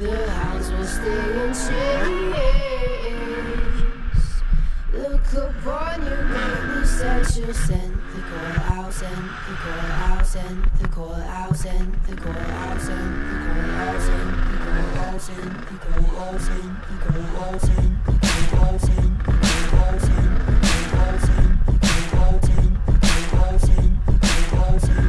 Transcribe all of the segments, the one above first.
The hounds will stay in chase. Look upon your nightly sexual scent. The call out, send the call out, send the call out, send the call out, send the call out, send the call out, send the call out, send the call out, send the call out, send the call out, send the call out, send the call out, send the call out, send the call out, send.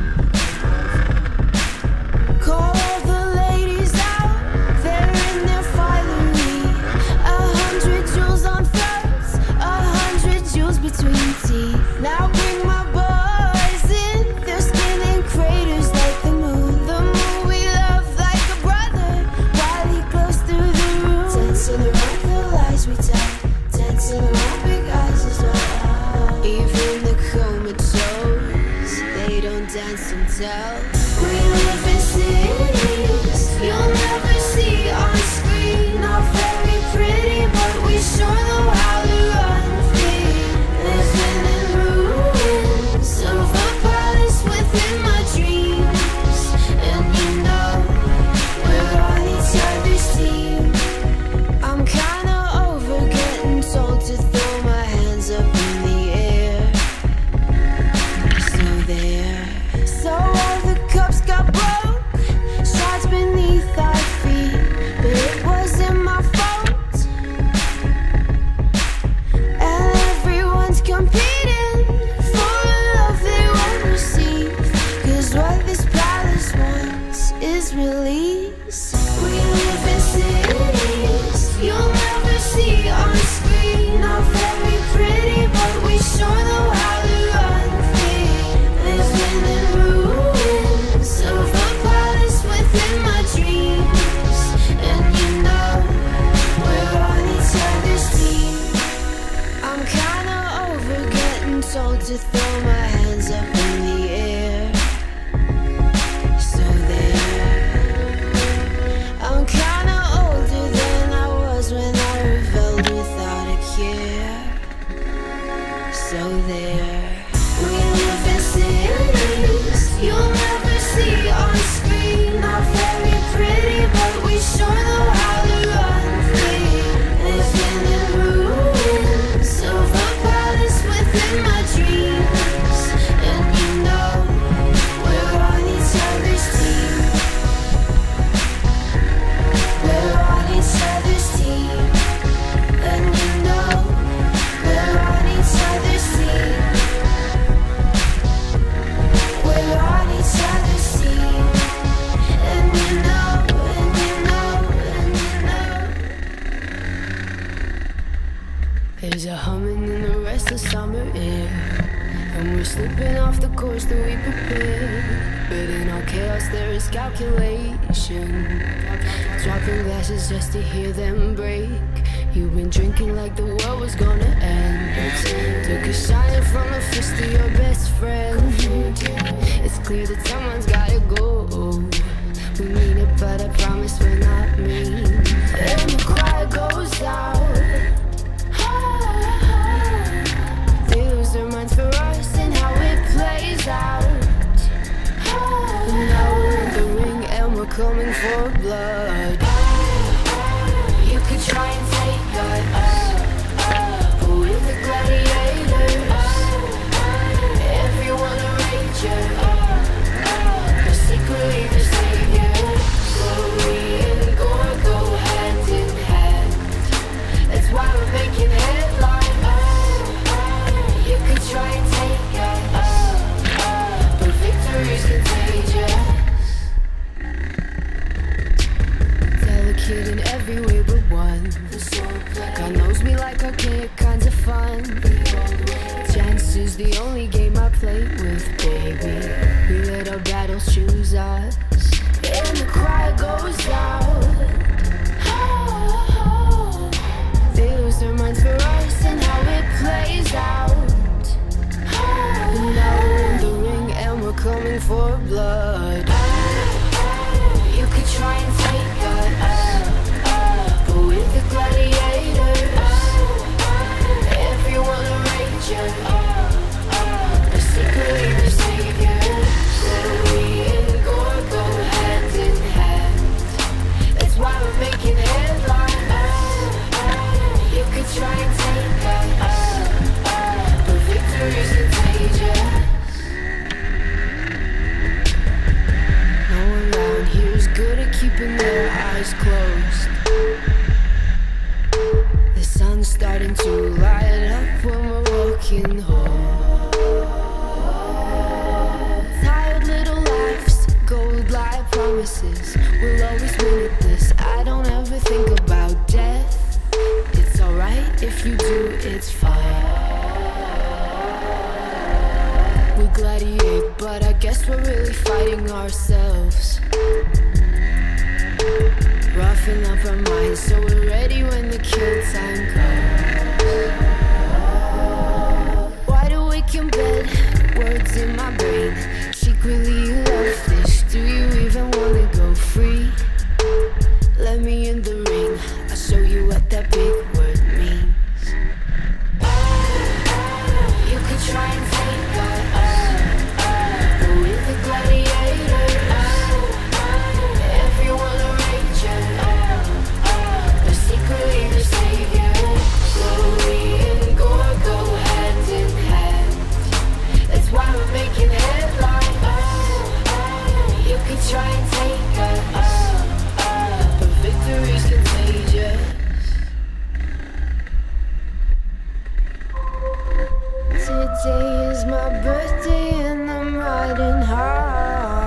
Call all the ladies out, they're in their finery. 100 jewels on throats, 100 jewels between teeth. Now bring my boys in, their skin in craters like the moon. The moon we love like a brother, while he glows through the room. Dancing around the lies we tell, dancing around big eyes as well. Even the comatose, they don't dance and tell. We live in cities you'll never see on screen. Not very pretty, but we sure know how to run free. Living in ruins of a palace within my dreams. And you know we're on each other's team. I'm kinda over getting told to throw my hands up in the air. So there. So all the cups got broke, shards beneath our feet, but it wasn't my fault. And everyone's competing for a love they won't receive, 'cause what this palace wants is release. We live in cities you'll never see on screen. Not very pretty, but we sure know how to run free. Living in ruins of a palace within my dreams. And you know we're on each other's team. I'm kinda over getting told to throw my hands up in the air. So there. I'm kinda older than I was when I rebelled without a care. So there. We live in cities you'll never see on screen. Not very pretty, but we sure know how to run free. Living in ruins of a palace within my dreams. And you know we're on each other's team. We're on each other's team. And you know we're on each other's team. We're on each other's team. And you know, and you know, and you know. There's a humming in the restless summer air, and we're slipping off the course that we prepared. But in our chaos there is calculation, dropping glasses just to hear them break. You've been drinking like the world was gonna end. Took a shine from a fist to your best friend. It's clear that someone's gotta go. We mean it, but I promise we're not mean. And the choir goes out. They lose their minds for us and how it plays out. Now we're in the ring and we're coming for blood. You could try and take us, but we're the gladiators. Everyone a ranger, but secretly the savior. Glory and gore go hand in hand. That's why we're making headlines. You could try and take us, but victory's contagious. Delicate in every way but one. God knows we like archaic kinds of fun. Chance is the only game I play with, baby. We let our battles choose us. And the cry goes out. They lose their minds for us and how it plays out. And now we're in the ring and we're coming for blood. You could try and take us, but we're the gladiators. Everyone a ranger, but secretly the savior. Glory and gore go hand in hand. That's why we're making can hold. Tired little lives, gold light promises. We'll always win at this. I don't ever think about death. It's alright if you do, it's fine. We gladiate, but I guess we're really fighting ourselves. Roughing up our minds so we're ready when the kill time comes. Wide awake in bed, words in my brain. Secretly you love fish, do you even wanna go free? Let me in the ring, I'll show you what that big word means. You could try and take us, but with the gladiators, everyone a ranger, but secretly the savior. Chloe and Gore go hand in hand, that's why we're making headlines. You could try and take us, but victory's contagious. Today is my birthday and I'm riding high.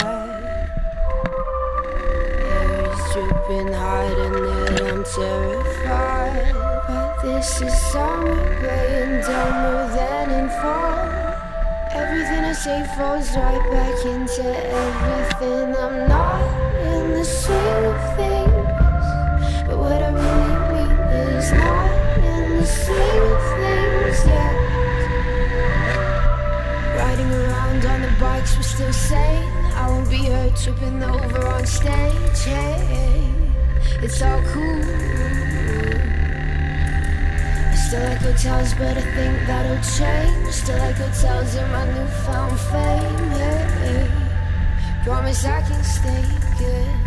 Hair is dripping hard and then I'm terrified. But this is summer, playing dumber than in fall. Everything I say falls right back into everything. I'm not in the swing of things, but what I really mean is not in the swing of things yet. Riding around on the bikes, we're still sane. I won't be hurt tripping over on stage. Hey, it's all cool. I still like hotels, but I think that'll change. Still like hotels in my newfound fame. Hey, promise I can stay good.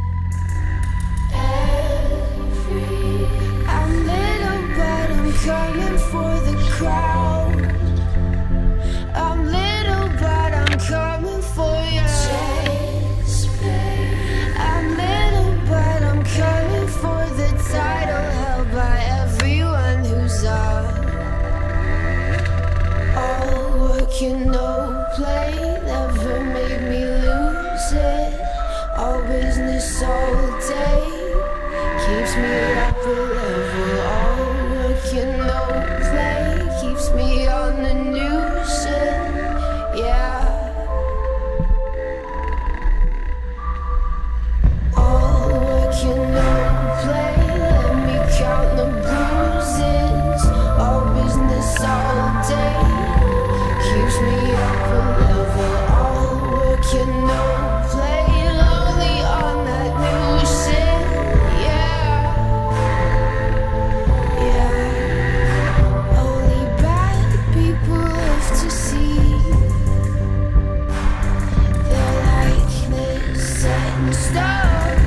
I'm little, but I'm coming for the crowd. I'm little, but I'm coming for you. I'm little, but I'm coming for the title held by everyone who's up. All work and no play never made me lose it. All business all day keeps me up a level. All work and no play keeps me on the new shit. Yeah. All work and no play, let me count the bruises. All business all day keeps me up a level. All work and no play, lonely on that new shit. Yeah, yeah. Only bad people live to see their likeness set in stone.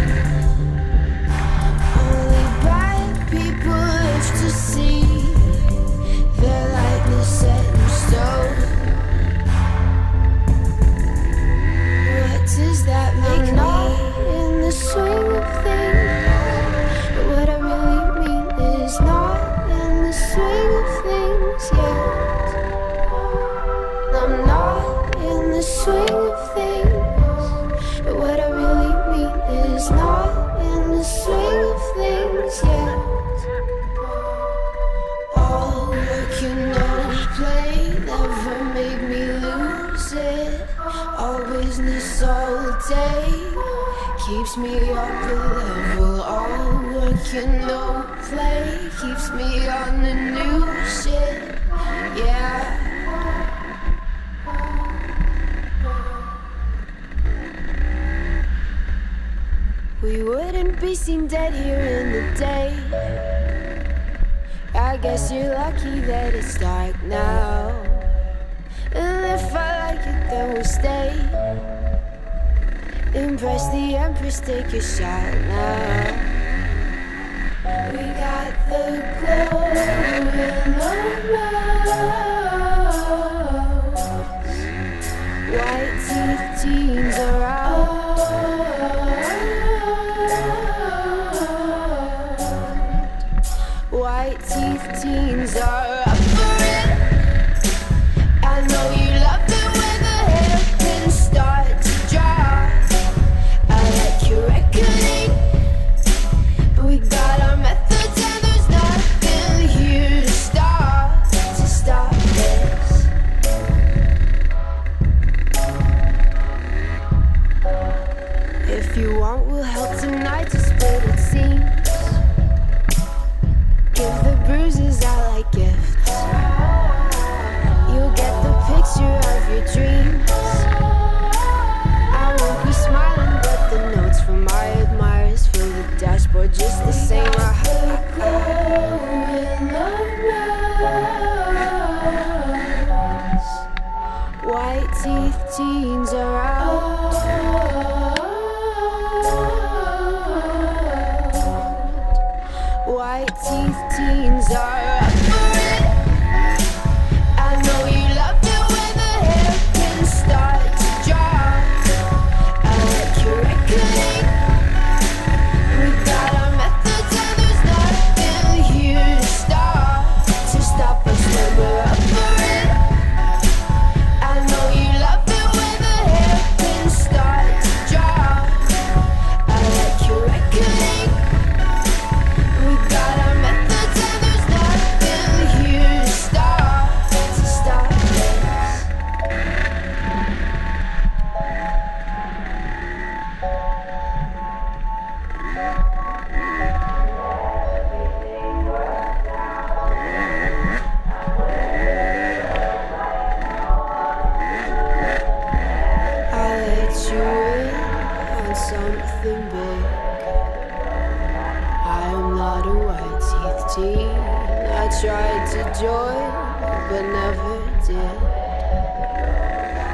Only bad people live to see their likeness set in stone. What does that make me? Not in the swing of things, but what I really mean is not in the swing of things yet. I'm not in the swing of things, but what I really mean is not in the swing of things yet. All work and no play never made me lose it. All business all day keeps me up a level. All work and no play keeps me on the new shit. Yeah. We wouldn't be seen dead here in the day. I guess you're lucky that it's dark now. And if I like it, then we'll stay. Impress the Empress, take a shot now. We got the glow in our mouths. White teeth teens are out. White teeth teens are up for it. White teeth teens are out. White teeth teens are up for it. I know you love it when the hairpins start to drop. I like your reckoning. We got our methods and there's nothing here to stop us when we're up for it. I know you love it when the hairpins start to drop. I like your reckoning. We got our methods and there's nothing here to stop us. I let you in on something big. I am not a white teeth teen. I tried to join, but never did.